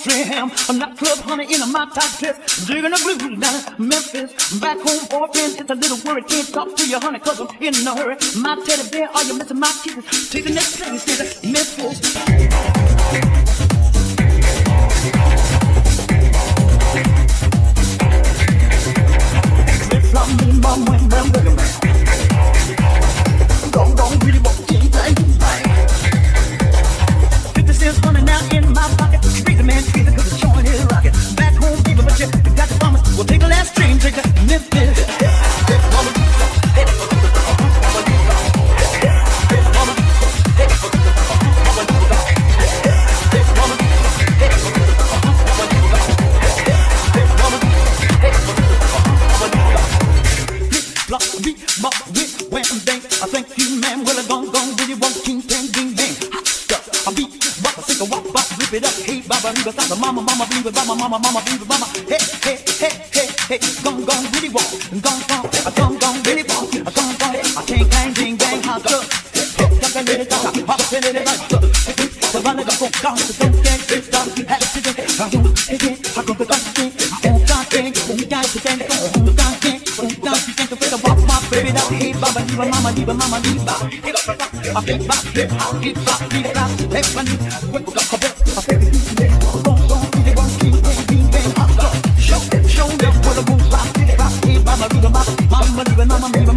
trim. A nightclub honey in a my tight dress. Digging the blues down in Memphis. Back home boyfriend, it's a little worried. Can't talk to you honey cause I'm in a hurry. My teddy bear, are you missing my kisses? Take the next place to Memphis. From me, mom, when I'm with a man. Don't really want to change anything. 50 cents honey now in my pocket. Treat the man crazy cause the joint is rocking. Back home, baby, but you got the promise. We'll take the last train, take the Memphis. I think you man well gone really want king bang ding bang hot stuff. I beat rock a sick a wop bop rip it up. Hey baba riba stop the mama believe it mama believe it mama. Hey gone really walk gone really walk I can't bang ding bang hot stuff. Got that little talk pop it in it like the one that go down the don't get stop have to get I go the gun thing on that thing we got to stand on that thing walk my baby that hey baba diva mama diva I think back here I'll get back hey funny what got a bit I think don't really want to keep hot show them what a move back hey baba diva mama diva